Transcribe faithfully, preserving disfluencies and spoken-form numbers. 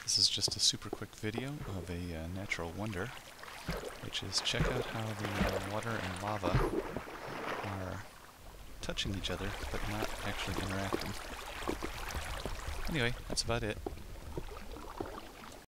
This is just a super quick video of a uh, natural wonder, which is check out how the uh, water and lava are touching each other, but not actually interacting. Anyway, that's about it.